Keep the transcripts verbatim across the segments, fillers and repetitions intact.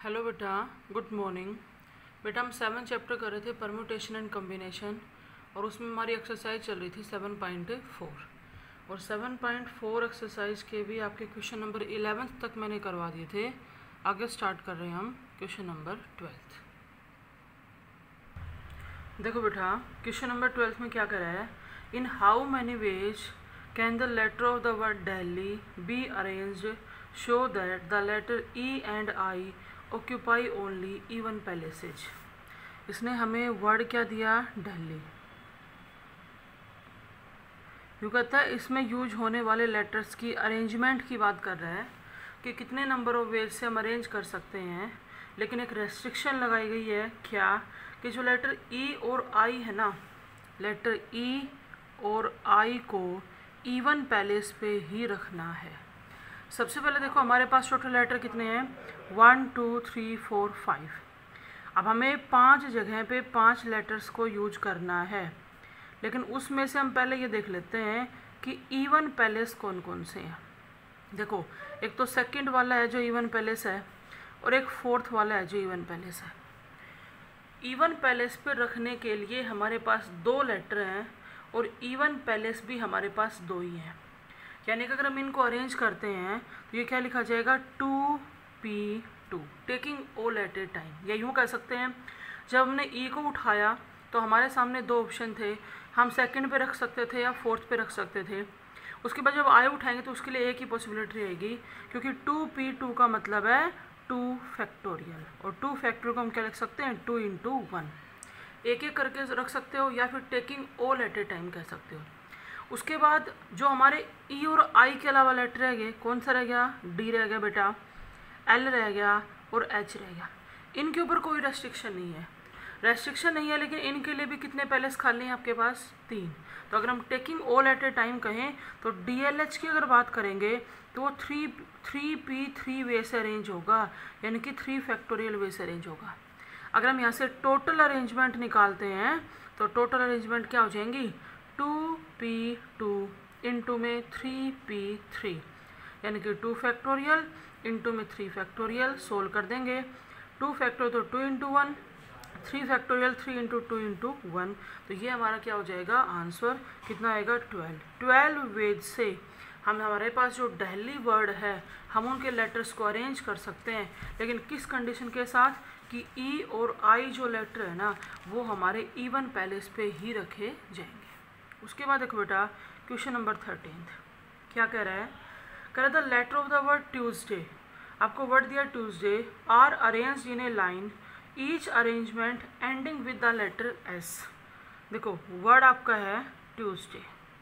Hello बेटा, good morning. बेटा हम सेवन चैप्टर कर रहे थे परम्यूटेशन एंड कम्बिनेशन, और उसमें हमारी एक्सरसाइज चल रही थी सेवन पॉइंट फोर, और सेवन पॉइंट फोर एक्सरसाइज के भी आपके क्वेश्चन नंबर इलेवेंथ तक मैंने करवा दिए थे। आगे स्टार्ट कर रहे हैं हम क्वेश्चन नंबर ट्वेल्थ। देखो बेटा, क्वेश्चन नंबर ट्वेल्थ में क्या करा है, in how many ways can the letter of the word Delhi be arranged so that the letter E and I occupy only even places. इसने हमें वर्ड क्या दिया, दिल्ली। यू कहता है इसमें यूज होने वाले लेटर्स की अरेंजमेंट की बात कर रहा है कि कितने नंबर ऑफ वेज से हम अरेंज कर सकते हैं, लेकिन एक रेस्ट्रिक्शन लगाई गई है क्या, कि जो लेटर ई और आई है ना, लेटर ई और आई को इवन पैलेस पे ही रखना है। सबसे पहले देखो हमारे पास टोटल लेटर कितने हैं, one two three four five. अब हमें पांच जगह पे पांच लेटर्स को यूज करना है, लेकिन उसमें से हम पहले ये देख लेते हैं कि इवन पैलेस कौन कौन से हैं। देखो, एक तो सेकंड वाला है जो इवन पैलेस है, और एक फोर्थ वाला है जो इवन पैलेस है। इवन पैलेस पे रखने के लिए हमारे पास दो लेटर हैं, और इवन पैलेस भी हमारे पास दो ही हैं। यानी कि अगर हम इनको अरेंज करते हैं तो ये क्या लिखा जाएगा, two P two, taking all at a time. या यूँ कह सकते हैं, जब हमने ई को उठाया तो हमारे सामने दो ऑप्शन थे, हम सेकंड पे रख सकते थे या फोर्थ पे रख सकते थे। उसके बाद जब आई उठाएंगे तो उसके लिए एक ही पॉसिबिलिटी रहेगी, क्योंकि टू पी टू का मतलब है टू फैक्टोरियल, और टू फैक्टोरियल को हम क्या लिख सकते हैं, टू इंटू वन। एक एक करके रख सकते हो, या फिर taking all at a time कह सकते हो। उसके बाद जो हमारे ई और आई के अलावा लेटर रह गए, कौन सा रह गया, डी रह गया बेटा, एल रह गया और एच रह गया। इनके ऊपर कोई रेस्ट्रिक्शन नहीं है, रेस्ट्रिक्शन नहीं है, लेकिन इनके लिए भी कितने पैलेस खाली हैं आपके पास, तीन। तो अगर हम taking all at a time कहें तो डी एल एच की अगर बात करेंगे तो वो three three P three way से अरेंज होगा, यानी कि थ्री फैक्टोरियल वे से अरेंज होगा। अगर हम यहाँ से टोटल अरेंजमेंट निकालते हैं तो टोटल अरेंजमेंट क्या हो जाएंगी, टू पी टू इंटू में थ्री पी थ्री, यानी कि टू फैक्टोरियल इंटू में थ्री फैक्टोरियल। सोल्व कर देंगे, टू फैक्टोरियल तो two into one, three factorial three into two into one. तो ये हमारा क्या हो जाएगा, आंसर कितना आएगा, ट्वेल्व। ट्वेल्व वेज से हम हमारे पास जो दिल्ली वर्ड है हम उनके लेटर्स को अरेंज कर सकते हैं, लेकिन किस कंडीशन के साथ, कि ई और आई जो लेटर है ना वो हमारे इवन पैलेस पे ही रखे जाएंगे। उसके बाद देखो बेटा, क्वेश्चन नंबर थर्टीन क्या कह रहा है, कह रहा the letter of the word Tuesday, आपको वर्ड दिया Tuesday, are arranged in a line, each arrangement ending with the letter S. देखो वर्ड आपका है ट्यूसडे,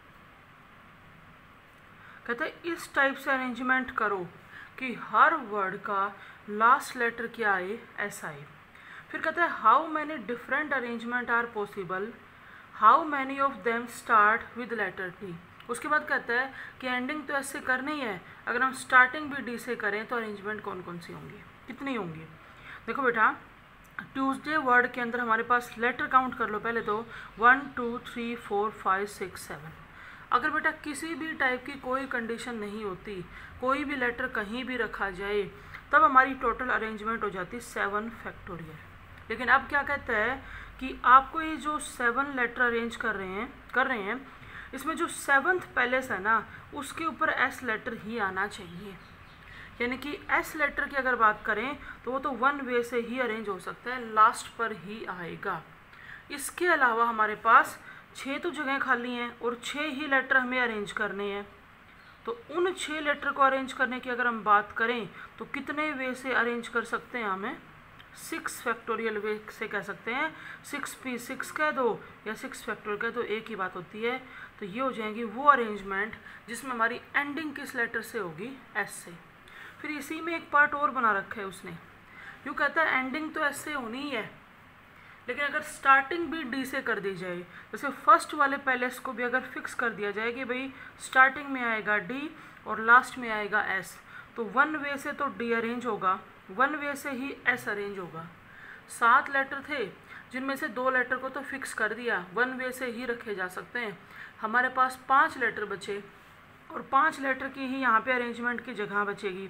कहते हैं इस टाइप से अरेंजमेंट करो कि हर वर्ड का लास्ट लेटर क्या आए, एस आए। फिर कहते हैं how many different arrangement are possible, how many of them start with letter T. उसके बाद कहता है कि एंडिंग तो ऐसे करनी है, अगर हम स्टार्टिंग भी डी से करें तो अरेंजमेंट कौन कौन सी होंगी, कितनी होंगी। देखो बेटा, ट्यूसडे वर्ड के अंदर हमारे पास लेटर काउंट कर लो पहले तो, one two three four five six seven. अगर बेटा किसी भी टाइप की कोई कंडीशन नहीं होती, कोई भी लेटर कहीं भी रखा जाए, तब हमारी टोटल अरेंजमेंट हो जाती सेवन फैक्टोरियल। लेकिन अब क्या कहता है कि आपको ये जो सेवन लेटर अरेंज कर रहे हैं कर रहे हैं इसमें जो सेवन्थ पैलेस है ना उसके ऊपर एस लेटर ही आना चाहिए। यानी कि एस लेटर की अगर बात करें तो वो तो वन वे से ही अरेंज हो सकता है, लास्ट पर ही आएगा। इसके अलावा हमारे पास छः तो जगह खाली हैं और छः ही लेटर हमें अरेंज करने हैं। तो उन छः लेटर को अरेंज करने की अगर हम बात करें तो कितने वे से अरेंज कर सकते हैं, हमें सिक्स फैक्टोरियल वे से कह सकते हैं। सिक्स पी सिक्स कह दो या सिक्स फैक्टोरियल कह दो, एक ही बात होती है। तो ये हो जाएंगी वो अरेंजमेंट जिसमें हमारी एंडिंग किस लेटर से होगी, एस से। फिर इसी में एक पार्ट और बना रखा है उसने, यूँ कहता है एंडिंग तो एस से होनी ही है, लेकिन अगर स्टार्टिंग भी डी से कर दी जाए, जैसे फर्स्ट वाले पैलेस को भी अगर फिक्स कर दिया जाए कि भाई स्टार्टिंग में आएगा डी और लास्ट में आएगा एस, तो वन वे से तो डी अरेंज होगा, वन वे से ही एस अरेंज होगा। सात लेटर थे जिनमें से दो लेटर को तो फिक्स कर दिया, वन वे से ही रखे जा सकते हैं। हमारे पास पांच लेटर बचे और पांच लेटर की ही यहाँ पे अरेंजमेंट की जगह बचेगी,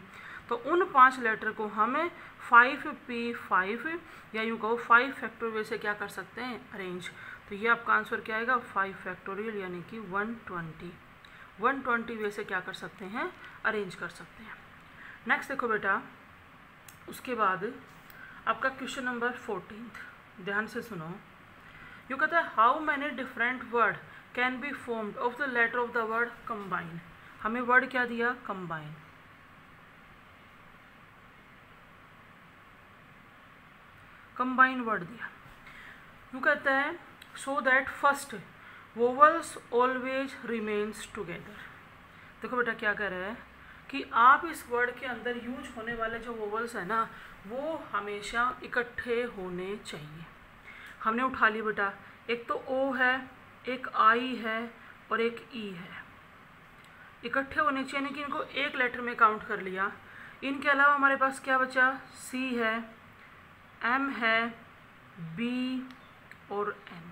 तो उन पांच लेटर को हमें फाइव पी फाइव या यूँ कहो फाइव फैक्टोरियल से क्या कर सकते हैं, अरेंज। तो ये आपका आंसर क्या आएगा, फाइव फैक्टोरियल यानी कि one twenty. One twenty way से क्या कर सकते हैं, अरेंज कर सकते हैं। नेक्स्ट देखो बेटा, उसके बाद आपका क्वेश्चन नंबर फोर्टीन्थ, ध्यान से सुनो। यू कहता है how many different word can be formed of the letter of the word combine. हमें वर्ड क्या दिया, कंबाइन। कंबाइन वर्ड दिया। यू कहता है so that first vowels always remains together. देखो बेटा क्या कह रहा है कि आप इस वर्ड के अंदर यूज होने वाले जो वोवल्स है ना वो हमेशा इकट्ठे होने चाहिए। हमने उठा ली बेटा, एक तो ओ है, एक आई है और एक ई है, इकट्ठे होने चाहिए, यानी कि इनको एक लेटर में काउंट कर लिया। इनके अलावा हमारे पास क्या बचा, सी है, एम है, बी और एन।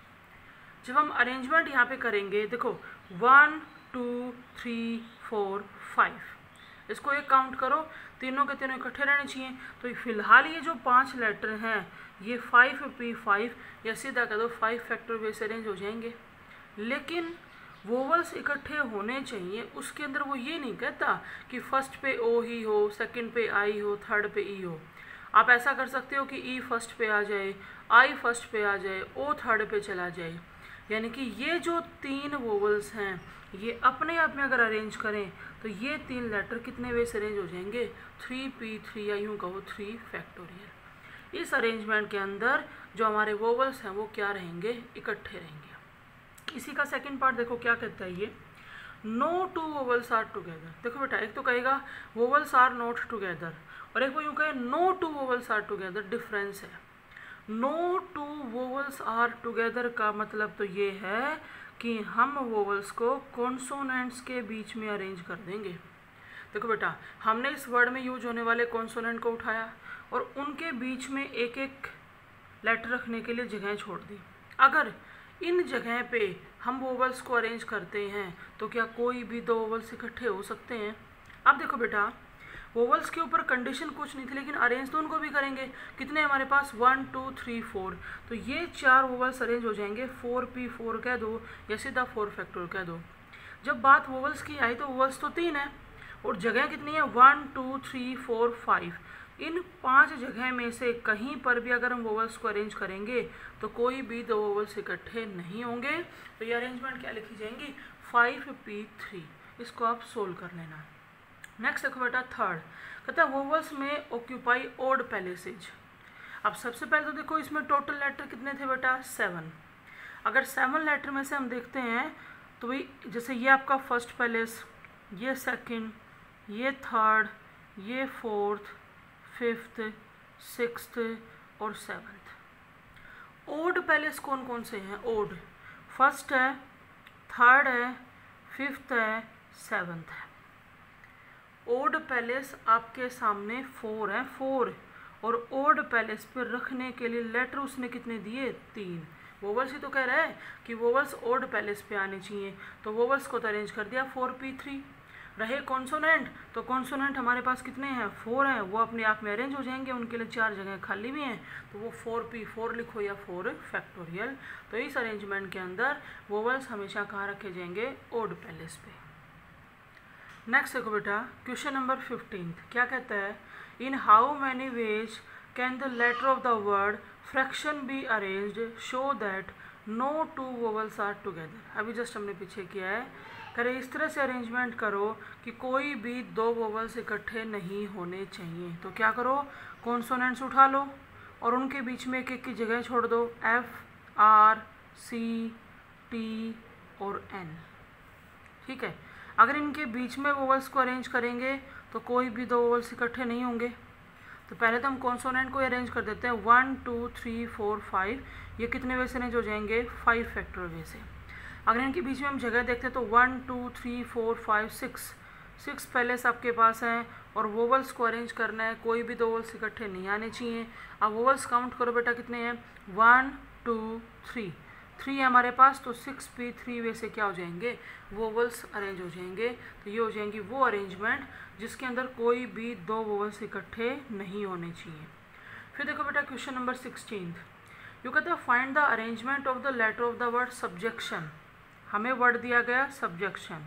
जब हम अरेंजमेंट यहाँ पे करेंगे, देखो one two three four five, इसको एक काउंट करो, तीनों के तीनों इकट्ठे रहने चाहिए। तो फिलहाल ये जो पांच लेटर हैं ये फाइव पी फाइव या सीधा कह दो फाइव फैक्टोरियल से अरेंज हो जाएंगे। लेकिन वोवल्स इकट्ठे होने चाहिए, उसके अंदर वो ये नहीं कहता कि फर्स्ट पे ओ ही हो, सेकंड पे आई हो, थर्ड पे ई हो। आप ऐसा कर सकते हो कि ई फर्स्ट पे आ जाए, आई फर्स्ट पे आ जाए, ओ थर्ड पे चला जाए। यानी कि ये जो तीन वोवल्स हैं ये अपने आप में अगर अरेंज करें तो ये तीन लेटर कितने वे से अरेंज हो जाएंगे, थ्री पी थ्री या यूँ कहो थ्री फैक्टोरियल। इस अरेंजमेंट के अंदर जो हमारे वोवल्स हैं वो क्या रहेंगे, इकट्ठे रहेंगे। इसी का सेकंड पार्ट देखो क्या कहता है ये, no two vowels are together. देखो बेटा एक तो कहेगा वोवल्स आर नॉट टुगेदर और एक वो यूँ कहे no two vowels are together, difference है। No two vowels are together का मतलब तो ये है कि हम वोवल्स को कॉन्सोनेंट्स के बीच में अरेंज कर देंगे। देखो बेटा हमने इस वर्ड में यूज होने वाले कॉन्सोनेंट को उठाया और उनके बीच में एक एक लेटर रखने के लिए जगह छोड़ दी। अगर इन जगह पे हम वोवल्स को अरेंज करते हैं तो क्या कोई भी दो वोवल्स इकट्ठे हो सकते हैं। अब देखो बेटा वोवल्स के ऊपर कंडीशन कुछ नहीं थी, लेकिन अरेंज तो उनको भी करेंगे। कितने हमारे पास, वन टू थ्री फोर, तो ये चार वोवल्स अरेंज हो जाएंगे। फोर पी फोर कह दो या सीधा फोर फैक्टोरियल कह दो। जब बात वोवल्स की आई तो वोवल्स तो तीन है और जगह कितनी है, one two three four five. इन पांच जगह में से कहीं पर भी अगर हम वोवल्स को अरेंज करेंगे तो कोई भी दो वोवल्स इकट्ठे नहीं होंगे। तो ये अरेंजमेंट क्या लिखी जाएंगी, फाइव पी थ्री। इसको आप सोल्व कर लेना। नेक्स्ट देखो बेटा थर्ड, कहता है वोवल्स में ऑक्यूपाई ओड पैलेसेज। अब सबसे पहले तो देखो इसमें टोटल लेटर कितने थे बेटा, सेवन। अगर सेवन लेटर में से हम देखते हैं तो भाई जैसे ये आपका फर्स्ट पैलेस, ये सेकंड, ये थर्ड, ये फोर्थ, फिफ्थ, सिक्स्थ और सेवन्थ। ओड पैलेस कौन कौन से हैं, ओड फर्स्ट है, थर्ड है, फिफ्थ है, सेवन्थ है। ओड पैलेस आपके सामने फोर है, फोर और ओड पैलेस पे रखने के लिए लेटर उसने कितने दिए, तीन। वोवल्स ही तो कह रहा है कि वोवल्स ओड पैलेस पे आने चाहिए, तो वोवल्स को तो अरेंज कर दिया फोर पी थ्री। रहे कॉन्सोनेंट, तो कॉन्सोनेंट हमारे पास कितने हैं, फोर हैं, वो अपने आप में अरेंज हो जाएंगे, उनके लिए चार जगह खाली भी हैं, तो वो फोर पी फोर लिखो या फोर फैक्टोरियल। तो इस अरेंजमेंट के अंदर वोवल्स हमेशा कहाँ रखे जाएंगे, ओड पैलेस पे। नेक्स्ट देखो बेटा क्वेश्चन नंबर फिफ्टीन क्या कहता है, in how many ways can the letter of the word fraction be arranged so that no two vowels are together. अभी जस्ट हमने पीछे किया है, करे इस तरह से अरेंजमेंट करो कि कोई भी दो वोवल्स इकट्ठे नहीं होने चाहिए। तो क्या करो, कॉन्सोनेंट्स उठा लो और उनके बीच में एक एक की जगह छोड़ दो, एफ, आर, सी, टी और एन। ठीक है, अगर इनके बीच में वोवल्स को अरेंज करेंगे तो कोई भी दो वोवल्स इकट्ठे नहीं होंगे। तो पहले तो हम कॉन्सोनेंट को अरेंज कर देते हैं, one two three four five, ये कितने वे से अरेंज हो जाएंगे, फाइव फैक्टोरियल वे से। अगर इनके बीच में हम जगह देखते हैं तो one two three four five six, six place आपके पास हैं और वोवल्स को अरेंज करना है, कोई भी दो वोवल्स इकट्ठे नहीं आने चाहिए। अब वोवल्स काउंट करो बेटा कितने हैं, वन टू थ्री, थ्री है हमारे पास, तो सिक्स पी थ्री वे से क्या हो जाएंगे, वोवल्स अरेंज हो जाएंगे। तो ये हो जाएंगी वो अरेंजमेंट जिसके अंदर कोई भी दो वोवल्स इकट्ठे नहीं होने चाहिए। फिर देखो बेटा क्वेश्चन नंबर सिक्सटीन, यू कहते हैं find the arrangement of the letter of the word subjection. हमें वर्ड दिया गया सब्जेक्शन,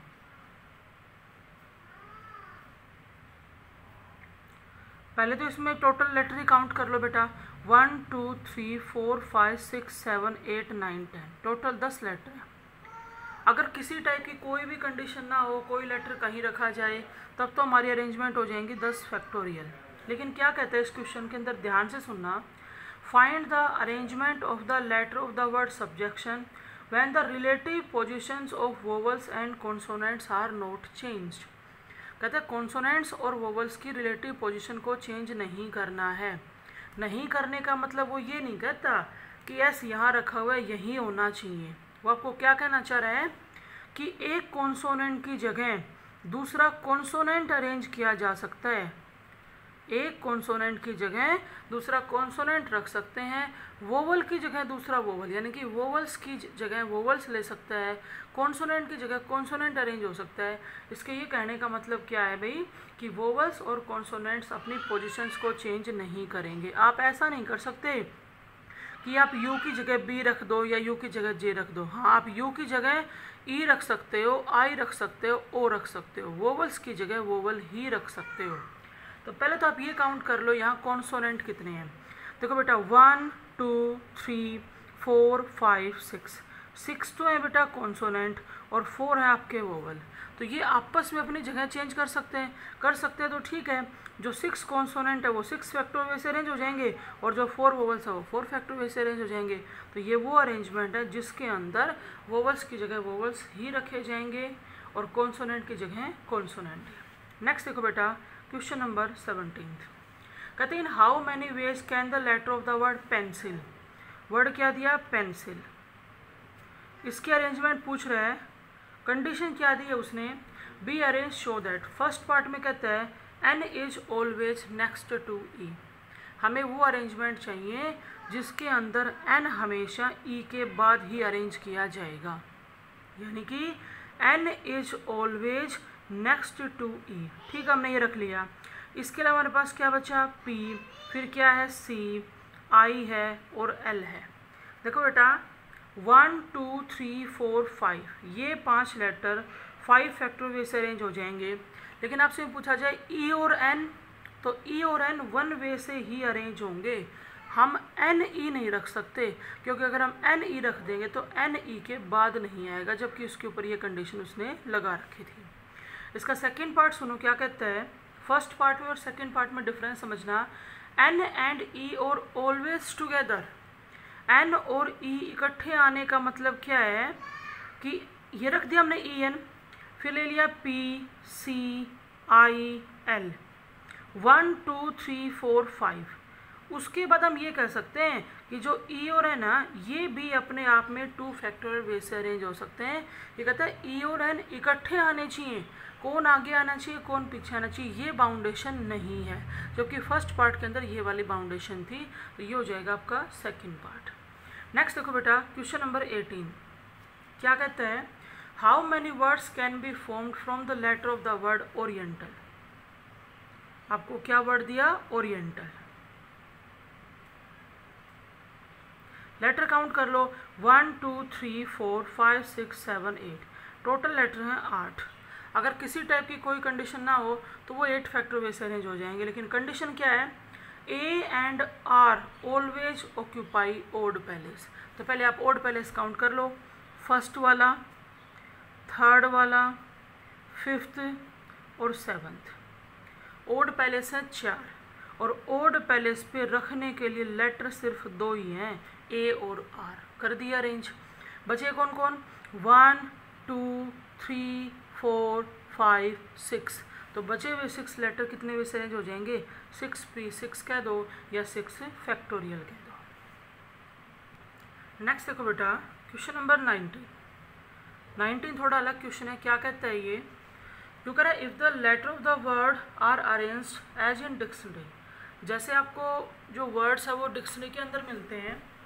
पहले तो इसमें टोटल लेटर ही काउंट कर लो बेटा, one two three four five six seven eight nine ten, total दस लेटर है। अगर किसी टाइप की कोई भी कंडीशन ना हो, कोई लेटर कहीं रखा जाए, तब तो हमारी अरेंजमेंट हो जाएंगी दस फैक्टोरियल। लेकिन क्या कहते हैं इस क्वेश्चन के अंदर, ध्यान से सुनना, find the arrangement of the letter of the word subjection when the relative positions of vowels and consonants are not changed. कहते हैं कॉन्सोनेंट्स और वोवल्स की रिलेटिव पोजीशन को चेंज नहीं करना है। नहीं करने का मतलब वो ये नहीं कहता कि एस यहाँ रखा हुआ है यही होना चाहिए। वो आपको क्या कहना चाह रहा है कि एक कॉन्सोनेंट की जगह दूसरा कॉन्सोनेंट अरेंज किया जा सकता है, एक कॉन्सोनेंट की जगह दूसरा कॉन्सोनेंट रख सकते हैं, वोवल की जगह दूसरा वोवल, यानी कि वोवल्स की जगह वोवल्स ले सकता है, कॉन्सोनेंट की जगह कॉन्सोनेंट अरेंज हो सकता है। इसके ये कहने का मतलब क्या है भाई कि वोवल्स और कॉन्सोनेंट्स अपनी पोजीशंस को चेंज नहीं करेंगे। आप ऐसा नहीं कर सकते कि आप यू की जगह बी रख दो या यू की जगह जे रख दो। हाँ, आप यू की जगह ई रख सकते हो, आई रख सकते हो, ओ रख सकते हो, वोवल्स की जगह वोवल ही रख सकते हो। तो पहले तो आप ये काउंट कर लो यहाँ कॉन्सोनेंट कितने हैं। देखो बेटा one two three four five six, six तो है बेटा कॉन्सोनेंट और फोर है आपके वोवल। तो ये आपस में अपनी जगह चेंज कर सकते हैं, कर सकते हैं तो ठीक है। जो सिक्स कॉन्सोनेंट है वो सिक्स फैक्टर वे से अरेंज हो जाएंगे और जो फोर वोवल्स है वो फोर फैक्टर वे से अरेंज हो जाएंगे। तो ये वो अरेंजमेंट है जिसके अंदर वोवल्स की जगह वोवल्स ही रखे जाएंगे और कॉन्सोनेंट की जगह कॉन्सोनेंट। नेक्स्ट देखो बेटा क्वेश्चन नंबर सेवनटीन, कहते हैं how many ways can the letter of the word pencil, word क्या दिया पेंसिल, इसकी अरेंजमेंट पूछ रहा है। कंडीशन क्या दी है उसने, be arrange so that. First part में कहता है N is always next to E. हमें वो अरेंजमेंट चाहिए जिसके अंदर एन हमेशा ई के बाद ही अरेंज किया जाएगा, यानी कि N is always next to E. ठीक, हमने ये रख लिया। इसके अलावा हमारे पास क्या बचा, पी, फिर क्या है सी, आई है और एल है। देखो बेटा one two three four five, ये पांच लेटर फाइव फैक्टर वे से अरेंज हो जाएंगे। लेकिन आपसे पूछा जाए ई और एन, तो ई और एन वन वे से ही अरेंज होंगे। हम एन ई नहीं रख सकते, क्योंकि अगर हम एन ई रख देंगे तो एन ई के बाद नहीं आएगा, जबकि उसके ऊपर ये कंडीशन उसने लगा रखी थी। इसका सेकेंड पार्ट सुनो क्या कहता है। फर्स्ट पार्ट में और सेकेंड पार्ट में डिफरेंस समझना। एन एंड ई और ऑलवेज टुगेदर, एन और ई इकट्ठे आने का मतलब क्या है कि ये रख दिया हमने ई एन, फिर ले लिया P C I L, one two three four five. उसके बाद हम ये कह सकते हैं कि जो ई और एन है ये भी अपने आप में टू फैक्टोरियल वे से अरेंज हो सकते हैं। ये कहता है ई और एन इकट्ठे आने चाहिए, कौन आगे आना चाहिए कौन पीछे आना चाहिए, ये बाउंडेशन नहीं है, जबकि फर्स्ट पार्ट के अंदर ये वाली बाउंडेशन थी। तो ये हो जाएगा आपका सेकेंड पार्ट। नेक्स्ट देखो बेटा क्वेश्चन नंबर एटीन, क्या कहता है how many words can be formed from the letter of the word oriental. आपको क्या वर्ड दिया, ओरिएंटल। लेटर काउंट कर लो, one two three four five six seven eight, total letter हैं आठ। अगर किसी टाइप की कोई कंडीशन ना हो तो वो एट फैक्टर वे से अरेंज हो जाएंगे। लेकिन कंडीशन क्या है, A and R always occupy odd place. तो पहले आप ओड पैलेस काउंट कर लो, फर्स्ट वाला, थर्ड वाला, फिफ्थ और सेवन्थ। ओड पैलेस है चार, और ओड पैलेस पे रखने के लिए लेटर सिर्फ दो ही हैं, ए और आर। कर दिया अरेंज। बचे कौन कौन, one two three four five six. तो बचे हुए सिक्स लेटर कितने वे से अरेंज हो जाएंगे, सिक्स पी सिक्स कह दो या सिक्स फैक्टोरियल कह दो। नेक्स्ट देखो बेटा क्वेश्चन नंबर नाइनटीन। नाइनटीन थोड़ा अलग क्वेश्चन है। क्या कहता है ये, यू कह रहा है if the letter of the word are arranged as in dictionary. जैसे आपको जो वर्ड्स है वो डिक्शनरी के अंदर मिलते हैं,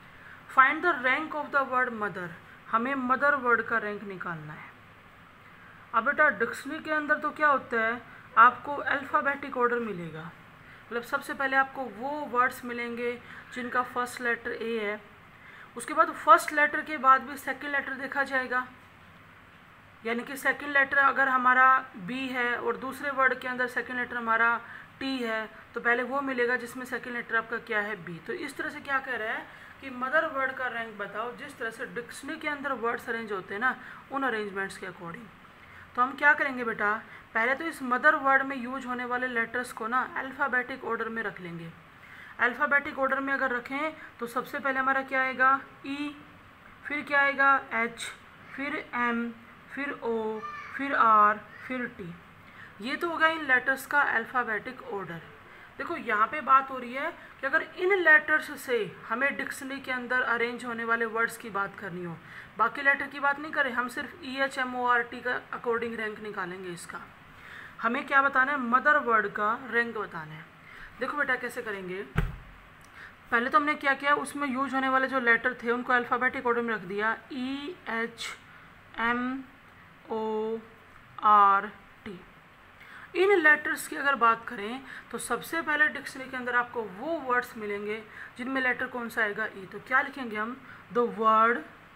find the rank of the word mother, हमें मदर वर्ड का रैंक निकालना है। अब बेटा डिक्शनरी के अंदर तो क्या होता है, आपको अल्फ़ाबेटिक ऑर्डर मिलेगा, मतलब सबसे पहले आपको वो वर्ड्स मिलेंगे जिनका फर्स्ट लेटर ए है, उसके बाद फर्स्ट लेटर के बाद भी सेकंड लेटर देखा जाएगा, यानी कि सेकंड लेटर अगर हमारा बी है और दूसरे वर्ड के अंदर सेकंड लेटर हमारा टी है तो पहले वो मिलेगा जिसमें सेकंड लेटर आपका क्या है, बी। तो इस तरह से क्या कह रहा है कि मदर वर्ड का रैंक बताओ जिस तरह से डिक्शनरी के अंदर वर्ड्स अरेंज होते हैं ना, उन अरेंजमेंट्स के अकॉर्डिंग। तो हम क्या करेंगे बेटा, पहले तो इस मदर वर्ड में यूज होने वाले लेटर्स को ना अल्फ़ाबेटिक ऑर्डर में रख लेंगे। अल्फ़ाबेटिक ऑर्डर में अगर रखें तो सबसे पहले हमारा क्या आएगा, ई, फिर क्या आएगा एच, फिर एम, फिर ओ, फिर आर, फिर टी। ये तो होगा इन लेटर्स का अल्फ़ाबेटिक ऑर्डर। देखो यहाँ पे बात हो रही है कि अगर इन लेटर्स से हमें डिक्शनरी के अंदर अरेंज होने वाले वर्ड्स की बात करनी हो, बाकी लेटर की बात नहीं करें, हम सिर्फ E H M O R T का अकॉर्डिंग रैंक निकालेंगे। इसका हमें क्या बताना है, मदर वर्ड का रैंक बताना है। देखो बेटा कैसे करेंगे, पहले तो हमने क्या किया, उसमें यूज होने वाले जो लेटर थे उनको अल्फ़ाबेटिक ऑर्डर में रख दिया, E H M O R T. इन लेटर्स की अगर बात करें तो सबसे पहले डिक्शनरी के अंदर आपको वो वर्ड्स मिलेंगे जिनमें लेटर कौन सा आएगा, ई। तो क्या लिखेंगे हम, the word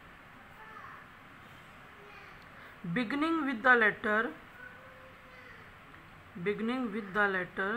beginning with the letter beginning with the letter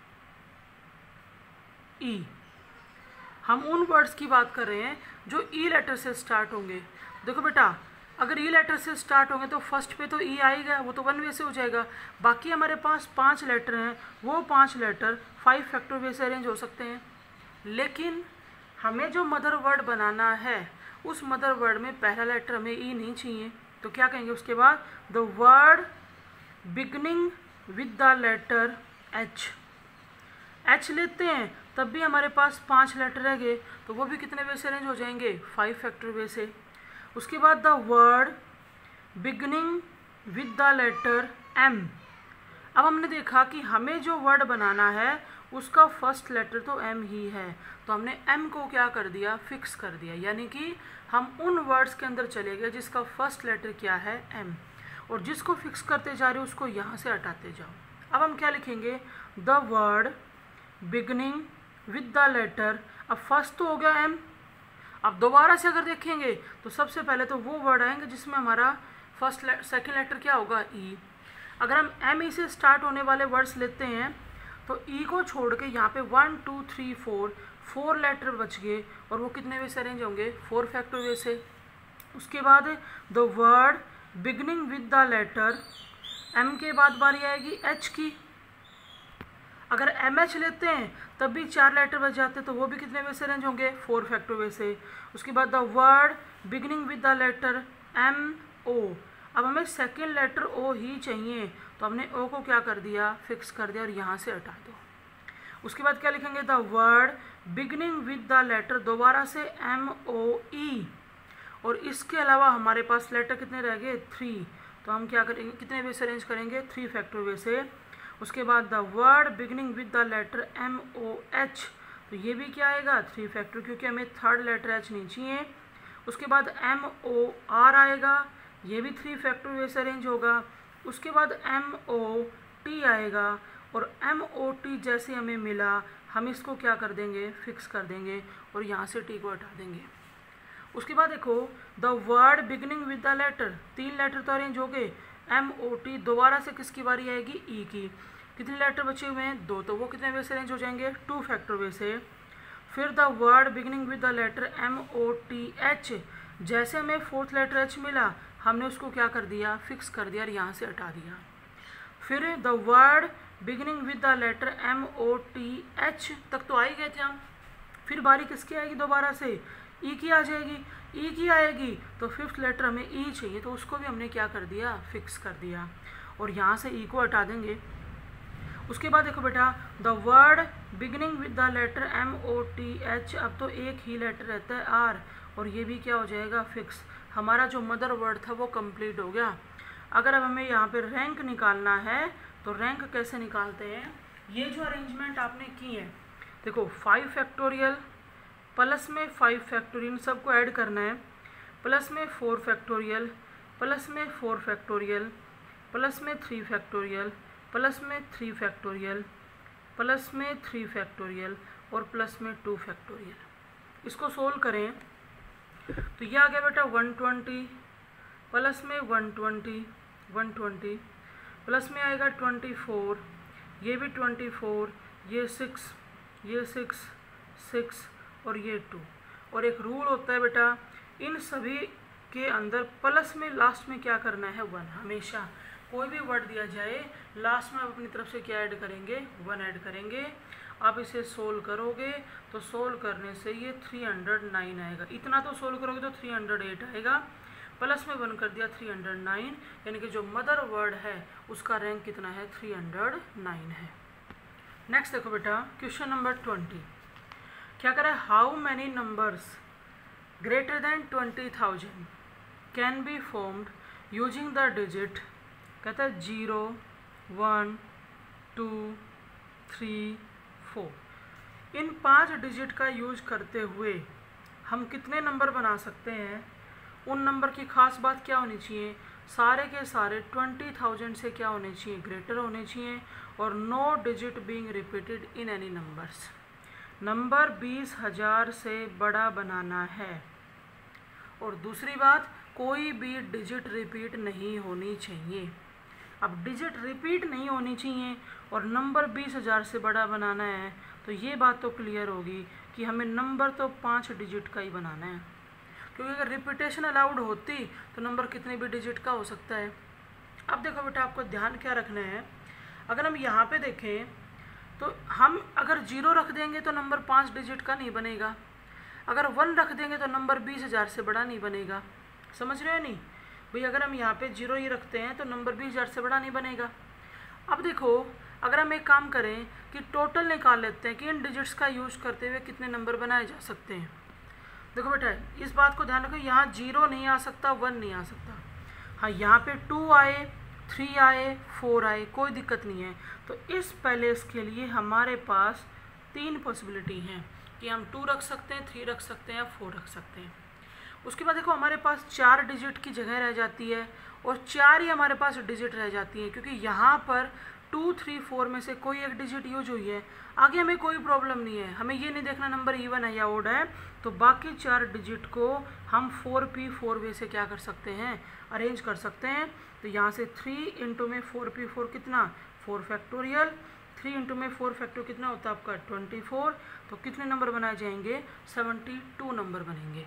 E. हम उन वर्ड्स की बात कर रहे हैं जो ई लेटर से स्टार्ट होंगे। देखो बेटा अगर ई लेटर से स्टार्ट होंगे तो फर्स्ट पे तो ई आएगा, वो तो वन वे से हो जाएगा। बाकी हमारे पास पांच लेटर हैं, वो पांच लेटर फाइव फैक्टर वे से अरेंज हो सकते हैं। लेकिन हमें जो मदर वर्ड बनाना है उस मदर वर्ड में पहला लेटर हमें ई नहीं चाहिए। तो क्या कहेंगे उसके बाद, the word beginning with the letter H. H लेते हैं तब भी हमारे पास पांच लेटर रह गए, तो वो भी कितने वे से अरेंज हो जाएंगे, फाइव फैक्टर वे से। उसके बाद the word beginning with the letter M. अब हमने देखा कि हमें जो वर्ड बनाना है उसका फर्स्ट लेटर तो एम ही है, तो हमने एम को क्या कर दिया, फिक्स कर दिया, यानी कि हम उन वर्ड्स के अंदर चले गए जिसका फर्स्ट लेटर क्या है, एम, और जिसको फिक्स करते जा रहे हो उसको यहाँ से हटाते जाओ। अब हम क्या लिखेंगे, the word beginning with the letter, अब फर्स्ट तो हो गया एम। अब दोबारा से अगर देखेंगे तो सबसे पहले तो वो वर्ड आएंगे जिसमें हमारा फर्स्ट सेकंड लेटर क्या होगा, ई। अगर हम एम ई से स्टार्ट होने वाले वर्ड्स लेते हैं तो ई को छोड़ के यहाँ पे one two three four four letter बच गए, और वो कितने वे से अरेंज होंगे, फोर फैक्टर वे से। उसके बाद the word beginning with the letter M के बाद बारी आएगी एच की। अगर एम एच लेते हैं तब भी चार लेटर बच जाते, तो वो भी कितने वे से अरेंज होंगे, फोर फैक्टर वे से। उसके बाद the word beginning with the letter M O. अब हमें सेकेंड लेटर ओ ही चाहिए, तो हमने ओ को क्या कर दिया, फिक्स कर दिया और यहाँ से हटा दो। उसके बाद क्या लिखेंगे, the word beginning with the letter दोबारा से एम ओ ई, और इसके अलावा हमारे पास लेटर कितने रह गए, थ्री, तो हम क्या करेंगे, कितने वे से अरेंज करेंगे, थ्री फैक्टर वे से। उसके बाद the word beginning with the letter M O H, तो ये भी क्या आएगा, थ्री फैक्टर, क्योंकि हमें थर्ड लेटर एच नहीं चाहिए। उसके बाद एम ओ आर आएगा, ये भी थ्री फैक्टर वे से अरेंज होगा। उसके बाद एम ओ टी आएगा, और एम ओ टी जैसे हमें मिला हम इसको क्या कर देंगे, फिक्स कर देंगे और यहाँ से टी को हटा देंगे। उसके बाद देखो the word beginning with the letter, तीन लेटर तो अरेंज हो गए, एम ओ टी दोबारा से किसकी बारी आएगी, ई की। कितने लेटर बचे हुए हैं, दो, तो वो कितने वे से अरेंज हो जाएंगे, टू फैक्टर वे से। फिर the word beginning with the letter M O T H, जैसे हमें फोर्थ लेटर एच मिला हमने उसको क्या कर दिया, फिक्स कर दिया और यहाँ से हटा दिया। फिर the word beginning with the letter M O T H तक तो आ ही गए थे हम, फिर बारी किसकी आएगी, दोबारा से ई की आ जाएगी। ई की आएगी तो फिफ्थ लेटर हमें ई चाहिए, तो उसको भी हमने क्या कर दिया, फिक्स कर दिया और यहाँ से ई को हटा देंगे। उसके बाद देखो बेटा the word beginning with the letter M O T H, अब तो एक ही लेटर रहता है आर, और ये भी क्या हो जाएगा, फिक्स। हमारा जो मदर वर्ड था वो कंप्लीट हो गया। अगर अब हमें यहाँ पे रैंक निकालना है तो रैंक कैसे निकालते हैं, ये जो अरेंजमेंट आपने की है, देखो फाइव फैक्टोरियल प्लस में फाइव फैक्टोरियल, सबको ऐड करना है, प्लस में फोर फैक्टोरियल, प्लस में फोर फैक्टोरियल, प्लस में थ्री फैक्टोरियल, प्लस में थ्री फैक्टोरियल, प्लस में थ्री फैक्टोरियल और प्लस में टू फैक्टोरियल। इसको सोल्व करें तो ये आ गया बेटा वन ट्वेंटी, प्लस में one twenty, one twenty, plus में आएगा ट्वेंटी फोर, ये भी ट्वेंटी फोर, ये सिक्स, ये सिक्स, सिक्स और ये टू। और एक रूल होता है बेटा, इन सभी के अंदर प्लस में लास्ट में क्या करना है, वन। हमेशा कोई भी वर्ड दिया जाए लास्ट में आप अपनी तरफ से क्या ऐड करेंगे, वन ऐड करेंगे। आप इसे सोल्व करोगे तो सोल्व करने से ये थ्री हंड्रेड नाइन आएगा। इतना तो सोल्व करोगे तो थ्री हंड्रेड एट आएगा, प्लस में वन कर दिया थ्री हंड्रेड नाइन, यानी कि जो मदर वर्ड है उसका रैंक कितना है, थ्री हंड्रेड नाइन है। नेक्स्ट देखो बेटा क्वेश्चन नंबर ट्वेंटी, क्या करें, how many numbers greater than twenty thousand can be formed using the digit, कहता है zero, one, two, three, four. इन पांच डिजिट का यूज करते हुए हम कितने नंबर बना सकते हैं। उन नंबर की खास बात क्या होनी चाहिए, सारे के सारे ट्वेंटी थाउजेंड से क्या होने चाहिए, ग्रेटर होने चाहिए, और no digit being repeated in any numbers. Number बीस हजार से बड़ा बनाना है। और दूसरी बात, कोई भी डिजिट रिपीट नहीं होनी चाहिए। अब डिजिट रिपीट नहीं होनी चाहिए और नंबर बीस हज़ार से बड़ा बनाना है, तो ये बात तो क्लियर होगी कि हमें नंबर तो पाँच डिजिट का ही बनाना है, क्योंकि अगर रिपीटेशन अलाउड होती तो नंबर कितने भी डिजिट का हो सकता है। अब देखो बेटा, आपको ध्यान क्या रखना है, अगर हम यहाँ पे देखें तो हम अगर जीरो रख देंगे तो नंबर पाँच डिजिट का नहीं बनेगा, अगर वन रख देंगे तो नंबर बीस हज़ार से बड़ा नहीं बनेगा। समझ रहे हो नहीं भाई, अगर हम यहाँ पे जीरो ही रखते हैं तो नंबर बीस हज़ार से बड़ा नहीं बनेगा। अब देखो, अगर हम एक काम करें कि टोटल निकाल लेते हैं कि इन डिजिट्स का यूज करते हुए कितने नंबर बनाए जा सकते हैं। देखो बेटा, इस बात को ध्यान रखो, यहाँ जीरो नहीं आ सकता, वन नहीं आ सकता। हाँ, यहाँ पे टू आए, थ्री आए, फोर आए, कोई दिक्कत नहीं है। तो इस पैलेस के लिए हमारे पास तीन पॉसिबिलिटी हैं कि हम टू रख सकते हैं, थ्री रख सकते हैं या फोर रख सकते हैं। उसके बाद देखो, हमारे पास चार डिजिट की जगह रह जाती है और चार ही हमारे पास डिजिट रह जाती है, क्योंकि यहाँ पर टू, थ्री, फोर में से कोई एक डिजिट यूज हुई है। आगे हमें कोई प्रॉब्लम नहीं है, हमें ये नहीं देखना नंबर इवन है या ओड है। तो बाकी चार डिजिट को हम फोर पी फोर वे से क्या कर सकते हैं, अरेंज कर सकते हैं। तो यहाँ से थ्री इंटू में फोर पी फोर कितना, फोर फैक्टोरियल, थ्री इंटू में फोर फैक्टोरियल कितना होता है आपका ट्वेंटी फोर। तो कितने नंबर बनाए जाएंगे, सेवेंटी टू नंबर बनेंगे।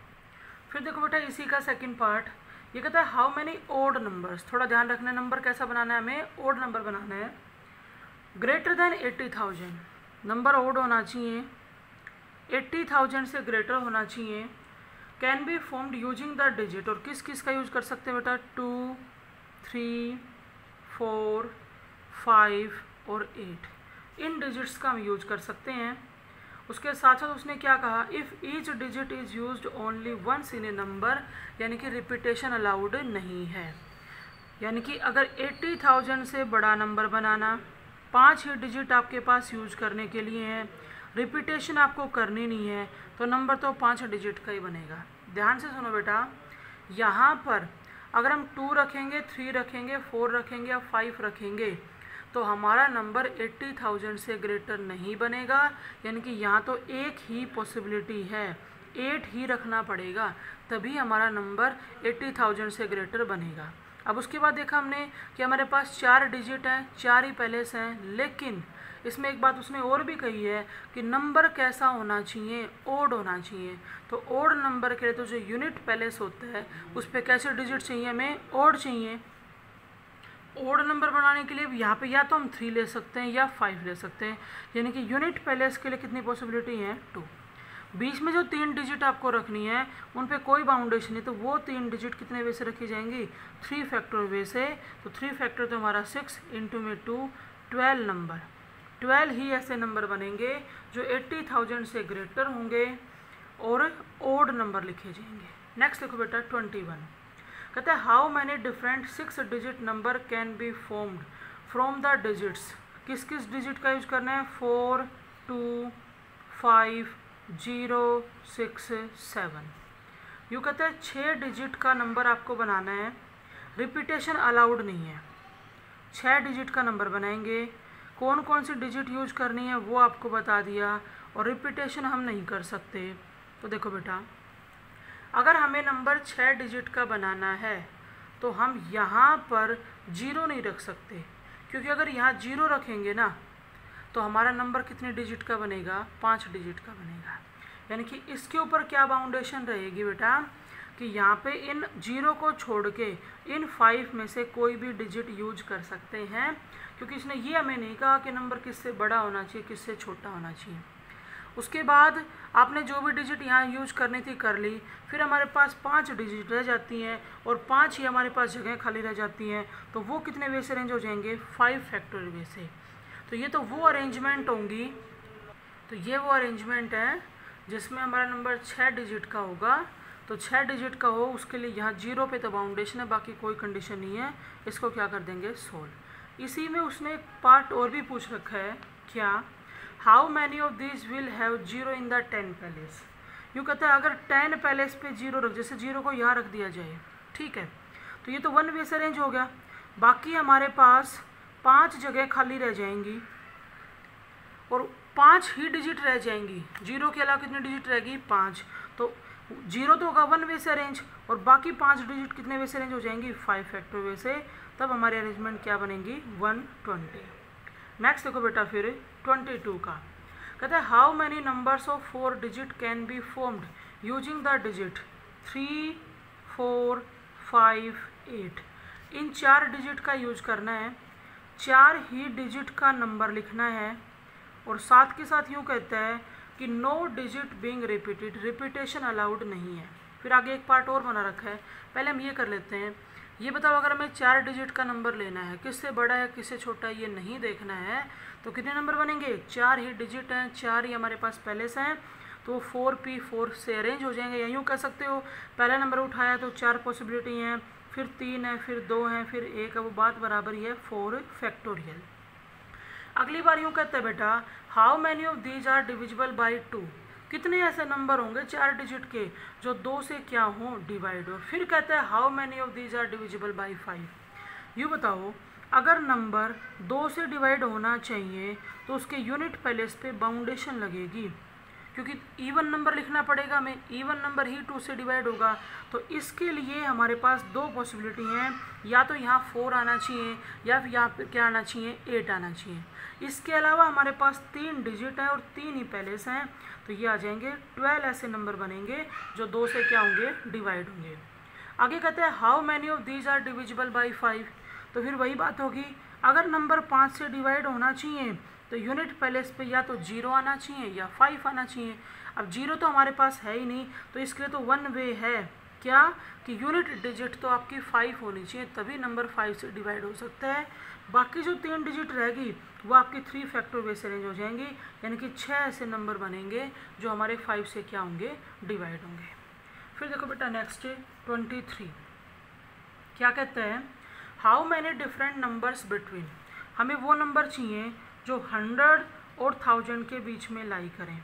फिर देखो बेटा, इसी का सेकंड पार्ट ये कहता है हाउ मैनी ओड नंबर्स। थोड़ा ध्यान रखना, नंबर कैसा बनाना है, हमें ओड नंबर बनाना है। Greater than eighty thousand, number odd होना चाहिए, एट्टी थाउजेंड से ग्रेटर होना चाहिए। Can be formed using the digit, और किस किस का यूज कर सकते हैं बेटा, टू, थ्री, फोर, फाइव और एट, इन डिजिट्स का हम यूज कर सकते हैं। उसके साथ साथ उसने क्या कहा, if each digit is used only once in a number, यानी कि रिपीटेशन अलाउड नहीं है। यानी कि अगर एट्टी थाउजेंड से बड़ा नंबर बनाना, पाँच ही डिजिट आपके पास यूज करने के लिए हैं, रिपीटेशन आपको करनी नहीं है, तो नंबर तो पाँच डिजिट का ही बनेगा। ध्यान से सुनो बेटा, यहाँ पर अगर हम टू रखेंगे, थ्री रखेंगे, फोर रखेंगे या फाइव रखेंगे तो हमारा नंबर एट्टी थाउजेंड से ग्रेटर नहीं बनेगा। यानी कि यहाँ तो एक ही पॉसिबिलिटी है, एट ही रखना पड़ेगा, तभी हमारा नंबर एट्टी थाउजेंड से ग्रेटर बनेगा। अब उसके बाद देखा हमने कि हमारे पास चार डिजिट हैं, चार ही पैलेस हैं, लेकिन इसमें एक बात उसने और भी कही है कि नंबर कैसा होना चाहिए, ओड होना चाहिए। तो ओड नंबर के लिए तो जो यूनिट पैलेस होता है उस पर कैसे डिजिट चाहिए, हमें ओड चाहिए। ओड नंबर बनाने के लिए यहाँ पे या तो हम थ्री ले सकते हैं या फाइव ले सकते हैं, यानी कि यूनिट पैलेस के लिए कितनी पॉसिबिलिटी है, टू। बीच में जो तीन डिजिट आपको रखनी है उन पे कोई बाउंडेशन नहीं, तो वो तीन डिजिट कितने वे से रखी जाएंगी, थ्री फैक्टर वे से। तो थ्री फैक्टर तो हमारा सिक्स इंटू में टू, ट्वेल्व नंबर, ट्वेल्व ही ऐसे नंबर बनेंगे जो एट्टी थाउजेंड से ग्रेटर होंगे और ओड नंबर लिखे जाएंगे। नेक्स्ट देखो बेटा ट्वेंटी वन, कहते हैं how many different six digit number can be formed from the digits. किस किस डिजिट का यूज करना है, four, two, five, zero six seven. यूँ कहते हैं छः डिजिट का नंबर आपको बनाना है, रिपीटेशन अलाउड नहीं है। छः डिजिट का नंबर बनाएंगे, कौन कौन सी डिजिट यूज करनी है वो आपको बता दिया, और रिपीटेशन हम नहीं कर सकते। तो देखो बेटा, अगर हमें नंबर छः डिजिट का बनाना है तो हम यहाँ पर जीरो नहीं रख सकते, क्योंकि अगर यहाँ जीरो रखेंगे ना तो हमारा नंबर कितने डिजिट का बनेगा, पाँच डिजिट का बनेगा। यानी कि इसके ऊपर क्या बाउंडेशन रहेगी बेटा, कि यहाँ पे इन जीरो को छोड़ के इन फाइव में से कोई भी डिजिट यूज कर सकते हैं, क्योंकि इसने ये हमें नहीं कहा कि नंबर किससे बड़ा होना चाहिए किससे छोटा होना चाहिए। उसके बाद आपने जो भी डिजिट यहाँ यूज करनी थी कर ली, फिर हमारे पास पांच डिजिट रह जाती हैं और पांच ही हमारे पास जगह खाली रह जाती हैं, तो वो कितने वे से अरेंज हो जाएंगे, फाइव फैक्टोरियल वे से। तो ये तो वो अरेंजमेंट होंगी, तो ये वो अरेंजमेंट है जिसमें हमारा नंबर छः डिजिट का होगा। तो छः डिजिट का हो उसके लिए यहाँ जीरो पे तो बाउंडेशन है, बाकी कोई कंडीशन नहीं है। इसको क्या कर देंगे, सोल्व। इसी में उसने एक पार्ट और भी पूछ रखा है, क्या, how many of this will have zero in the ten place. यूँ कहते हैं अगर टेन पैलेस पे जीरो रख, जैसे जीरो को यहाँ रख दिया जाए, ठीक है, तो ये तो वन वे से अरेंज हो गया। बाकी हमारे पास पांच जगह खाली रह जाएंगी और पांच ही डिजिट रह जाएंगी। जीरो के अलावा कितनी डिजिट रहेगी, पाँच। तो जीरो तो होगा वन वे से अरेंज, और बाकी पांच डिजिट कितने वे से अरेंज हो जाएंगी, फाइव फैक्टर वे से। तब हमारी अरेंजमेंट क्या बनेगी, वन ट्वेंटी। नेक्स्ट देखो बेटा फिर ट्वेंटी टू का, कहते हैं how many numbers of four digit can be formed using the digit three four five eight. इन चार डिजिट का यूज करना है, चार ही डिजिट का नंबर लिखना है, और साथ के साथ यूँ कहता है कि no digit being repeated, repetition allowed नहीं है। फिर आगे एक पार्ट और बना रखा है, पहले हम ये कर लेते हैं। ये बताओ अगर हमें चार डिजिट का नंबर लेना है, किससे बड़ा है किससे छोटा है ये नहीं देखना है, तो कितने नंबर बनेंगे, चार ही डिजिट हैं, चार ही हमारे पास पहले से हैं, तो फोर पी फोर से अरेंज हो जाएंगे। या यूँ कह सकते हो, पहला नंबर उठाया तो चार पॉसिबिलिटी हैं, फिर तीन है, फिर दो हैं, फिर एक है, वो बात बराबर ही है, फोर फैक्टोरियल। अगली बार यूँ कहते हैं बेटा, how many of these are divisible by two. कितने ऐसे नंबर होंगे चार डिजिट के जो दो से क्या हों, डिवाइड हो। फिर कहते हैं how many of these are divisible by five. यूँ बताओ अगर नंबर दो से डिवाइड होना चाहिए तो उसके यूनिट पैलेस पे बाउंडेशन लगेगी, क्योंकि इवन नंबर लिखना पड़ेगा हमें, इवन नंबर ही टू से डिवाइड होगा। तो इसके लिए हमारे पास दो पॉसिबिलिटी हैं, या तो यहाँ फोर आना चाहिए या फिर यहाँ पे क्या आना चाहिए, एट आना चाहिए। इसके अलावा हमारे पास तीन डिजिट हैं और तीन ही पैलेस हैं, तो ये आ जाएंगे ट्वेल्व ऐसे नंबर बनेंगे जो दो से क्या होंगे, डिवाइड होंगे। आगे कहते हैं how many of these are divisible by five. तो फिर वही बात होगी, अगर नंबर पाँच से डिवाइड होना चाहिए तो यूनिट पैलेस पे या तो जीरो आना चाहिए या फाइव आना चाहिए। अब जीरो तो हमारे पास है ही नहीं, तो इसके लिए तो वन वे है, क्या कि यूनिट डिजिट तो आपकी फाइव होनी चाहिए, तभी नंबर फाइव से डिवाइड हो सकता है। बाकी जो तीन डिजिट रहेगी वो आपकी थ्री फैक्टर वे से अरेंज हो जाएंगी, यानी कि छः ऐसे नंबर बनेंगे जो हमारे फाइव से क्या होंगे, डिवाइड होंगे। फिर देखो बेटा नेक्स्ट ट्वेंटी थ्री क्या कहते हैं, how many different numbers between. हमें वो नंबर चाहिए जो हंड्रेड और थाउजेंड के बीच में लाई करें।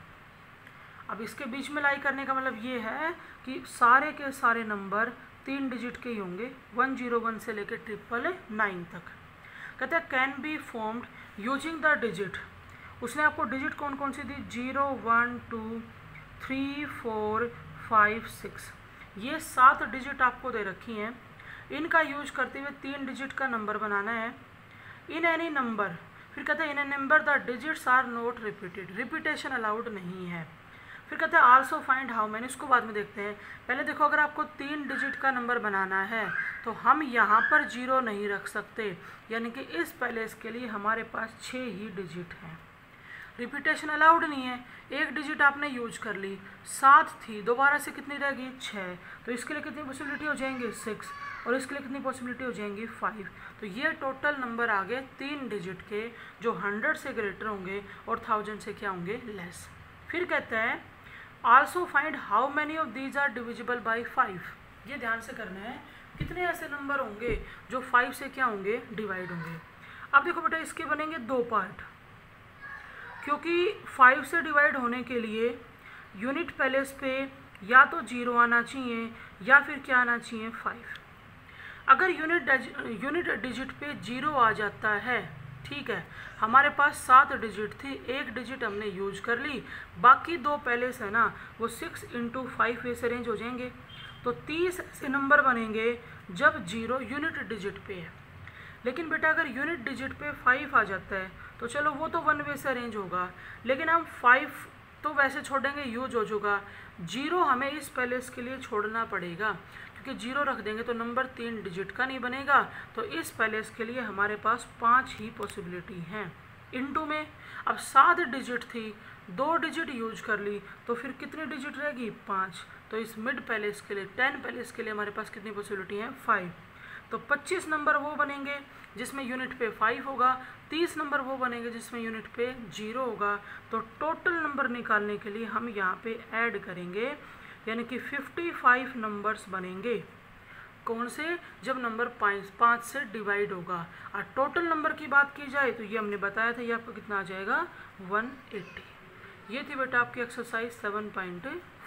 अब इसके बीच में लाई करने का मतलब ये है कि सारे के सारे नंबर तीन डिजिट के ही होंगे, वन जीरो वन से लेकर ट्रिपल नाइन तक। कहते हैं can be formed using the digit. उसने आपको डिजिट कौन कौन सी दी, zero one two three four five six, ये सात डिजिट आपको दे रखी हैं। इनका यूज करते हुए तीन डिजिट का नंबर बनाना है। इन एनी नंबर, फिर कहते हैं in a number the digits are not repeated, repetition allowed नहीं है। फिर कहते हैं आल्सो फाइंड हाउ मैनी, इसको बाद में देखते हैं। पहले देखो अगर आपको तीन डिजिट का नंबर बनाना है तो हम यहाँ पर जीरो नहीं रख सकते, यानी कि इस पैलेस के लिए हमारे पास छः ही डिजिट हैं। रिपीटेशन अलाउड नहीं है, एक डिजिट आपने यूज कर ली, सात थी, दोबारा से कितनी रहेगी, छः, तो इसके लिए कितनी पॉसिबिलिटी हो जाएंगी, सिक्स, और इसके लिए कितनी पॉसिबिलिटी हो जाएंगी, फाइव। तो ये टोटल नंबर आ गए तीन डिजिट के जो हंड्रेड से ग्रेटर होंगे और थाउजेंड से क्या होंगे, लेस। फिर कहते हैं also find how many of these are divisible by five. ये ध्यान से करना है, कितने ऐसे नंबर होंगे जो फाइव से क्या होंगे, डिवाइड होंगे। अब देखो बेटा इसके बनेंगे दो पार्ट, क्योंकि फाइव से डिवाइड होने के लिए यूनिट पैलेस पे या तो जीरो आना चाहिए या फिर क्या आना चाहिए फाइव। अगर यूनिट यूनिट डिजिट पे जीरो आ जाता है, ठीक है, हमारे पास सात डिजिट थी, एक डिजिट हमने यूज कर ली, बाकी दो पैलेस है ना वो सिक्स इंटू फाइव से अरेंज हो जाएंगे। तो तीस ऐसे नंबर बनेंगे जब जीरो यूनिट डिजिट पे है। लेकिन बेटा अगर यूनिट डिजिट पे फाइव आ जाता है तो चलो वो तो वन वे से अरेंज होगा, लेकिन हम फाइव तो वैसे छोड़ेंगे, यूज हो चुका। जीरो हमें इस पैलेस के लिए छोड़ना पड़ेगा, क्योंकि जीरो रख देंगे तो नंबर तीन डिजिट का नहीं बनेगा। तो इस पैलेस के लिए हमारे पास पांच ही पॉसिबिलिटी हैं। इनटू में अब सात डिजिट थी, दो डिजिट यूज कर ली, तो फिर कितनी डिजिट रहेगी, पाँच। तो इस मिड पैलेस के लिए, टेन पैलेस के लिए हमारे पास कितनी पॉसिबिलिटी है, फाइव। तो पच्चीस नंबर वो बनेंगे जिसमें यूनिट पे फाइव होगा, तीस नंबर वो बनेंगे जिसमें यूनिट पे जीरो होगा। तो टोटल नंबर निकालने के लिए हम यहाँ पे ऐड करेंगे, यानी कि पचपन नंबर्स बनेंगे। कौन से, जब नंबर पाँच पाँच से डिवाइड होगा। और टोटल नंबर की बात की जाए तो ये हमने बताया था, ये आपको कितना आ जाएगा, एक सौ अस्सी। ये थी बेटा आपकी एक्सरसाइज सेवन पॉइंट